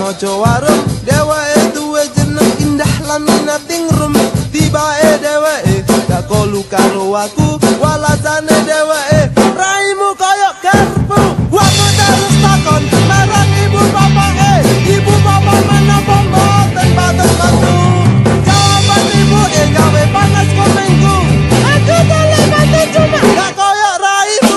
mojo warung dheweke duwe jeneng indah lan minating rum tibake dheweke gak kolu karo aku walasane dheweke raimu koyo garpu aku terus takon marang ibu bapake ibu bapak menapa mboten batas bantu jawaban ibu gawe panas komengku aku boleh bantu cuma gak koyo raimu.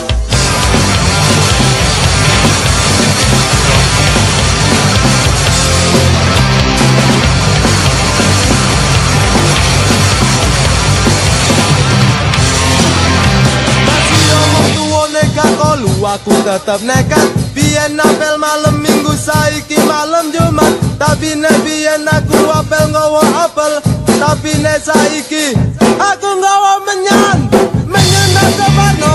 Aku tetep nekat biyen apel malam minggu saiki malam Jumat tapi nek biyen aku apel nggawa apel tapi nek saiki aku nggawa menyan menyan sebarno